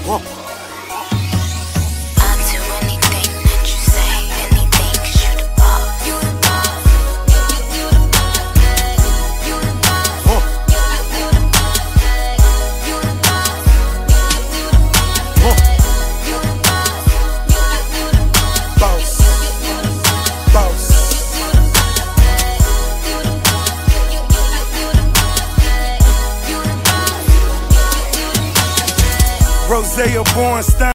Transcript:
Whoa. I'll do anything that you say, anything 'cause you the boss. You the boss. You the boss. You the boss. Whoa. You the boss. You the boss. You the boss. Whoa. You the boss. You the boss. Boss. Boss. Rosea Bornstein.